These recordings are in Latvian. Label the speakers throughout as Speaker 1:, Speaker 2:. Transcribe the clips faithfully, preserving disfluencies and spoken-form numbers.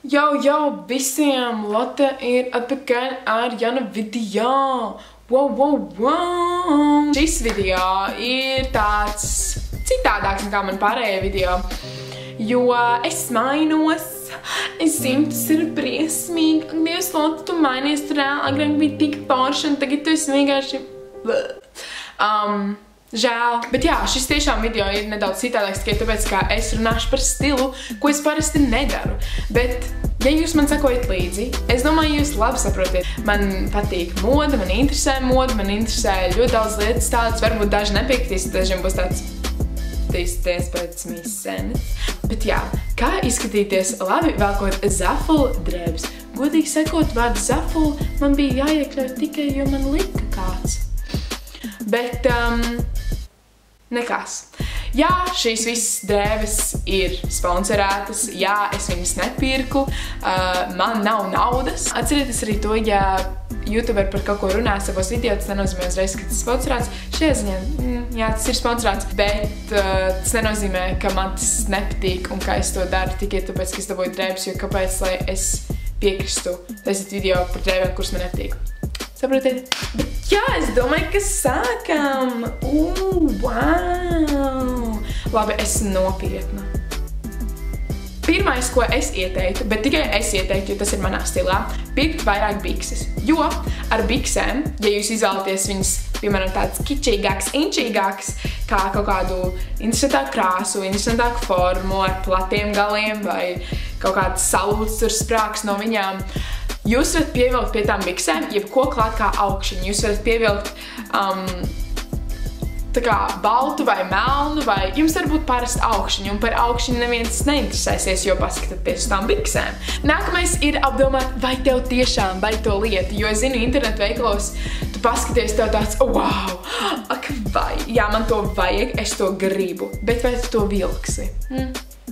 Speaker 1: Jau, jau visiem Lotte ir atpakaļ ar jaunu video. Wow, wow, wow. Šis video ir tāds citādāks nekā man pārējie video, jo es mainos. Es zinu, tas ir briesmīgi. Ak, Dievs, Lotte, tu mainies, tu reāli agrāk bija tik forši, un tagad tu esi vienkārši... Um... Žēl. Bet jā, šis tiešām video ir nedaudz citādāks tikai tāpēc, ka es runāšu par stilu, ko es parasti nedaru. Bet, ja jūs man sekojat līdzi, es domāju, jūs labi saprotiet. Man patīk moda, man interesē moda, man interesē ļoti daudz lietas tādas. Varbūt daži nepiekritīs, dažiem būs tāds tīsties pēc mīsenes. Bet jā, kā izskatīties labi velkot Zaful drēbes? Godīgi sekot vārdu Zaful, man bija jāiekļaut tikai, jo man lika kāds. Bet, um, nekas. Jā, šīs visas drēbes ir sponsorētas, jā, es viņas nepirku, uh, man nav naudas. Atcerieties arī to, ja YouTuber par kaut ko runā savos video, tas nenozīmē uzreiz, ka tas ir sponsorēts. Šajā ziņā, mm, jā, tas ir sponsorēts, bet uh, tas nenozīmē, ka man tas nepatīk un ka es to daru tikai tāpēc, ka es dabūju drēbes, jo kāpēc, lai es piekristu taisīt video par drēbēm, kuras man nepatīk. Saprotiet? Bet jā, es domāju, ka sākam! Uu, wow! Labi, es nopietna. Pirmais, ko es ieteiktu, bet tikai es ieteiktu, jo tas ir manā stilā, pirkt vairāk bikses. Jo ar biksēm, ja jūs izvēlaties viņas, piemēram, tāds kičīgāks, inčīgāks, kā kaut kādu interesantāku krāsu, interesantāku formu, ar platiem galiem vai kaut kāds salūts tur sprāks no viņām, jūs varat pievilkt pie tām biksēm, jebko klāt kā augšņu. Jūs varat pievilkt um, tā kā baltu vai melnu, vai jums var būt parasti augšņu, un par augšņu neviens neinteresēsies, jo paskatieties uz tām biksēm. Nākamais ir apdomāt, vai tev tiešām vajag to lietu, jo es zinu, internetu veikalos, tu paskaties tev tāds, oh, wow, ak, vai, jā, man to vajag, es to gribu, bet vai tu to vilksi? Hmm?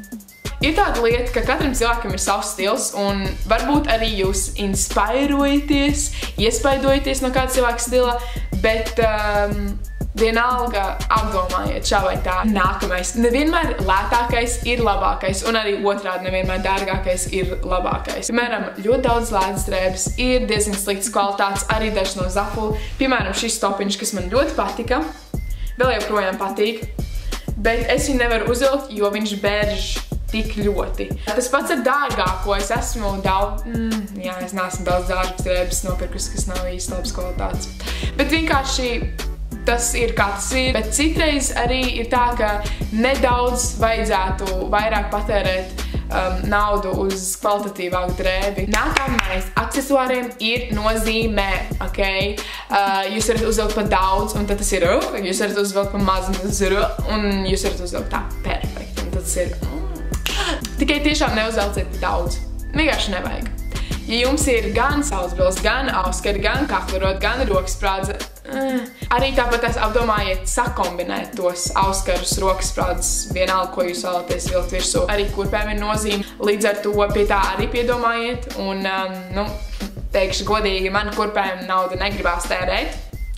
Speaker 1: Ir tāda lieta, ka katram cilvēkam ir savs stils, un varbūt arī jūs inspairojaties, iespaidojaties no kāda cilvēka stila, bet um, vienalga apdomājiet šā vai tā. Nākamais. Nevienmēr lētākais ir labākais, un arī otrādi nevienmēr dārgākais ir labākais. Piemēram, ļoti daudz lētas drēbes ir diezgan sliktas kvalitātes, arī dažs no Zaful. Piemēram, šis topiņš, kas man ļoti patika, vēl joprojām patīk, bet es viņu nevaru uzvilkt, jo viņš bērž tik ļoti. Tas pats ar dārgāko, es esmu daudz, mm, jā, es neesmu daudz dārgas drēbes nopirkus, kas nav īsti labas kvalitātes. Bet vienkārši tas ir kā tas ir, bet citreiz arī ir tā, ka nedaudz vajadzētu vairāk patērēt um, naudu uz kvalitatīvāku drēbi. Nākamais aksesuāriem ir nozīmē, ok? Uh, jūs varat uzvilkt pa daudz, un tad tas ir, uh, jūs varat uzvilkt pa maz, un tad tas ir, uh, un jūs varat uzvilkt tā perfekti, un tad tas ir, uh. Tikai tiešām neuzvelciet daudz. Vienkārši nevajag. Ja jums ir gan saulesbrilles, gan auskari, gan kaklarot, gan rokasprādze, uh, arī tāpat es apdomājiet sakombinēt tos auskarus, rokasprādzes, vienalga, ko jūs vēlaties vilkt virsū. Arī kurpēm ir nozīme, līdz ar to pie tā arī piedomājiet. Un, um, nu, teikšu godīgi, man kurpēm naudu negribās tērēt.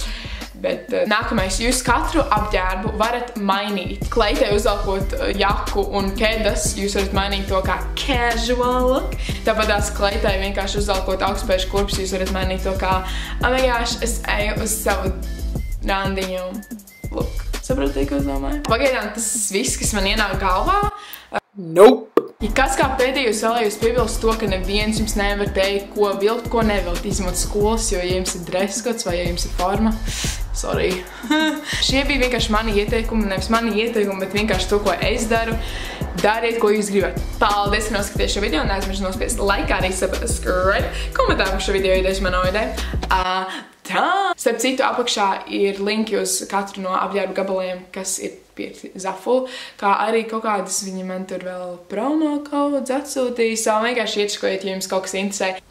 Speaker 1: Bet uh, nākamais, jūs katru apģērbu varat mainīt. Kleitai uzvelkot uh, jaku un kedas, jūs varat mainīt to kā casual look. Tāpat tās kleitai vienkārši uzvelkot augstspēšu kurpes, jūs varat mainīt to kā, oh my gosh, es eju uz savu randiņu look. Saprotiet, ko es domāju? Pagaidām tas viss, kas man ienāk galvā. Uh, nope! Ja kas kā pēdējos vēlējos piebilst to, ka neviens jums nevar teikt, ko vilkt, ko nevilkt, izņemot skolas, jo ja jums ir dreskots vai ja jums ir forma, sorry. Šie bija vienkārši mani ieteikumi, nevis mani ieteikumi, bet vienkārši to, ko es daru. Dariet, ko jūs gribat. Paldies, ka noskaties šo video, un neaizmirst nospiest laikā arī subscribe, komentāru par šo video idejas man nav ideja. Uh, tā! Starp citu, apakšā ir linki uz katru no apģērbu gabaliem, kas ir pirkti Zaful, kā arī kaut kādas viņi man tur vēl promo kods atsūtīja. Savu vienkārši iečakojiet, ja jums kaut kas interesē.